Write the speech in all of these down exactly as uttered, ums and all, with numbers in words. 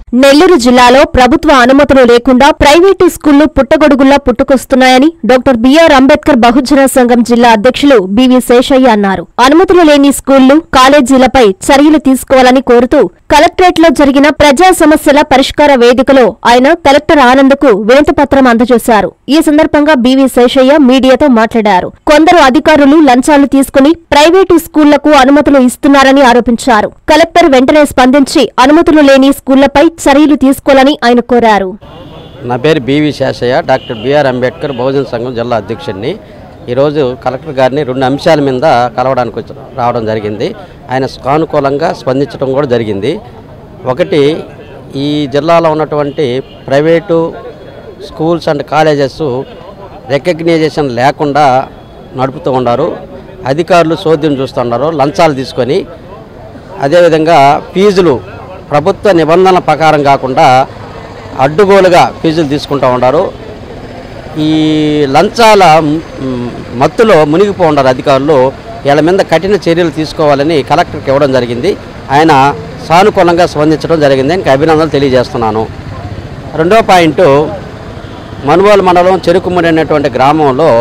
నెల్లూరు జిల్లాలో ప్రభుత్వ అనుమతులు లేకుండా ప్రైవేటు స్కూళ్లు పుట్టగొడుగుల్లా పుట్టుకొస్తున్నాయని డాక్టర్ బిఆర్ అంబేద్కర్ బహుజన సంఘం జిల్లా అధ్యక్షులు బివి శేషయ్య అన్నారు. అనుమతులు లేని స్కూళ్లు, కాలేజీలపై చర్యలు తీసుకోవాలని కోరుతూ కలెక్టరేట్లో జరిగిన ప్రజా సమస్యల పరిష్కార వేదికలో ఆయన కలెక్టర్ ఆనంద్కు వినతిపత్రం అందజేశారు. ఈ సందర్భంగా బివి శేషయ్య మీడియాతో మాట్లాడారు. కొందరు అధికారులు లంచాలు తీసుకుని ప్రైవేటు స్కూళ్లకు అనుమతులు ఇస్తున్నారని ఆరోపించారు. కలెక్టర్ వెంటనే స్పందించి అనుమతులు లేని స్కూళ్లపై చర్యలు తీసుకోవాలని ఆయన కోరారు. నా పేరు BV Seshaiah, doctor BR Ambedkar బహుజన సంఘం జిల్లా అధ్యక్షుడిని. ఈరోజు కలెక్టర్ గారిని రెండు అంశాల మీద కలవడానికి వచ్చి రావడం జరిగింది. ఆయన సానుకూలంగా స్పందించడం కూడా జరిగింది. ఒకటి, ఈ జిల్లాలో ఉన్నటువంటి private schools and colleges recognition లేకుండా నడుపుతూ ఉన్నారు. అధికారులు చోద్యం చూస్తున్నారు లంచాలు తీసుకొని. అదేవిధంగా ఫీజులు ప్రభుత్వ నిబంధనల ప్రకారం కాకుండా అడ్డుగోలుగా ఫీజులు తీసుకుంటూ ఉన్నారు. ఈ లంచాల మత్తులో మునిగిపో ఉన్నారు అధికారులు. వీళ్ళ మీద కఠిన చర్యలు తీసుకోవాలని కలెక్టర్కి ఇవ్వడం జరిగింది. ఆయన సానుకూలంగా స్పందించడం జరిగింది. ఇంకా అభినందనలు తెలియజేస్తున్నాను. రెండో పాయింట్, మనుబోలు మండలం చెరుకుముడి అనేటువంటి గ్రామంలో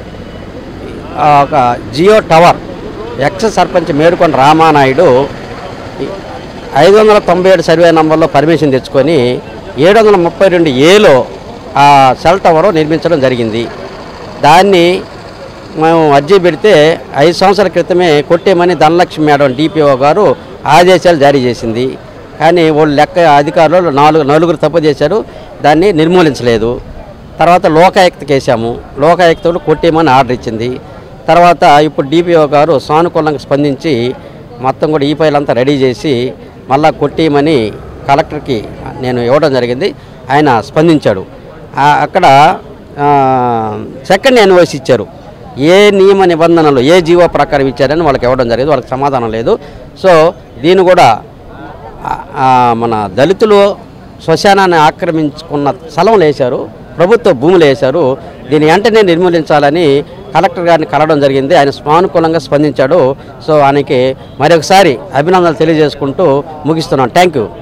ఒక Jio tower ex sarpanch Medukonda Ramanaidu ఐదు వందల తొంభై ఏడు సర్వే నంబర్లో పర్మిషన్ తెచ్చుకొని ఏడు వందల ముప్పై రెండు ఏలో ఆ సెల్ టవర్ నిర్మించడం జరిగింది. దాన్ని మేము అర్జీ పెడితే ఐదు సంవత్సరాల క్రితమే కొట్టేమని ధనలక్ష్మి మేడం డిపిఓ గారు ఆదేశాలు జారీ చేసింది. కానీ వాళ్ళు లెక్క అధికారులు నాలుగు నలుగురు తప్పు చేశారు, దాన్ని నిర్మూలించలేదు. తర్వాత లోకాయుక్తకి వేసాము, లోకాయుక్తలు కొట్టేమని ఆర్డర్ ఇచ్చింది. తర్వాత ఇప్పుడు డిపిఓ గారు సానుకూలంగా స్పందించి మొత్తం కూడా ఈ ఫైల్ అంతా రెడీ చేసి మళ్ళా కొట్టేయమని కలెక్టర్కి నేను ఇవ్వడం జరిగింది. ఆయన స్పందించాడు. అక్కడ సెకండ్ ఎన్ఓసి ఇచ్చారు. ఏ నియమ నిబంధనలు ఏ జీవో ప్రకారం ఇచ్చారని వాళ్ళకి ఇవ్వడం జరిగింది. వాళ్ళకి సమాధానం లేదు. సో దీన్ని కూడా మన దళితులు శ్మశానాన్ని ఆక్రమించుకున్న స్థలంలో వేశారు, ప్రభుత్వ భూములు వేశారు. దీన్ని వెంటనే నిర్మూలించాలని కలెక్టర్ గారిని కలవడం జరిగింది. ఆయన సానుకూలంగా స్పందించాడు. సో ఆయనకి మరొకసారి అభినందనలు తెలియజేసుకుంటూ ముగిస్తున్నాను. Thank you.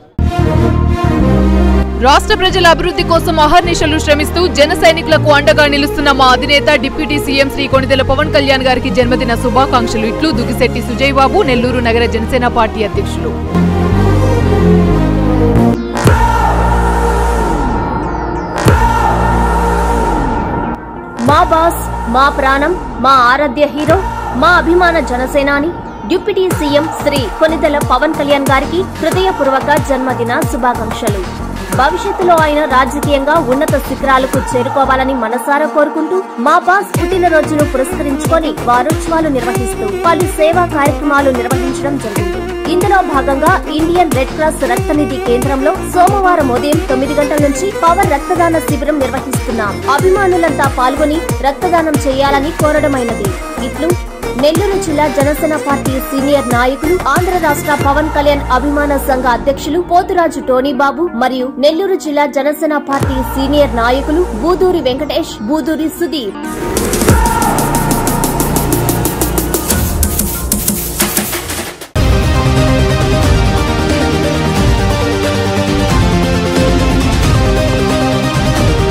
రాష్ట్ర ప్రజల అభివృద్ధి కోసం అహర్నిశలు శ్రమిస్తూ జన సైనికులకు అండగా నిలుస్తున్న మా అధినేత డిప్యూటీ సీఎం శ్రీ కొణిదెల పవన్ కళ్యాణ్ గారికి జన్మదిన శుభాకాంక్షలు. ఇట్లు దుగిశెట్టి సుజయ్ బాబు, నెల్లూరు నగర జనసేన పార్టీ అధ్యక్షులు. మా బాస్, మా ప్రాణం, మా ఆరాధ్య హీరో, మా అభిమాన జనసేనాని డిప్యూటీ సీఎం శ్రీ కొణిదెల పవన్ కళ్యాణ్ గారికి హృదయపూర్వక జన్మదిన శుభాకాంక్షలు. భవిష్యత్తులో ఆయన రాజకీయంగా ఉన్నత శిఖరాలకు చేరుకోవాలని మనసారా కోరుకుంటూ మా బాస్ పుట్టినరోజును పురస్కరించుకొని వారోత్సవాలు నిర్వహిస్తూ పలు సేవా కార్యక్రమాలు నిర్వహించడం జరిగింది. ఇందులో భాగంగా ఇండియన్ రెడ్ క్రాస్ రక్తనిధి కేంద్రంలో సోమవారం ఉదయం తొమ్మిది గంటల నుంచి పవర్ రక్తదాన శిబిరం నిర్వహిస్తున్నాం. అభిమానులంతా పాల్గొని రక్తదానం చేయాలని కోరడమైనది. ఇట్లు నెల్లూరు జిల్లా జనసేన పార్టీ సీనియర్ నాయకులు, ఆంధ్ర రాష్ట్ర పవన్ కళ్యాణ్ అభిమాన సంఘ అధ్యక్షులు పోతురాజు టోనీబాబు మరియు నెల్లూరు జిల్లా జనసేన పార్టీ సీనియర్ నాయకులు బూదూరి వెంకటేష్, బూదూరి సుధీర్.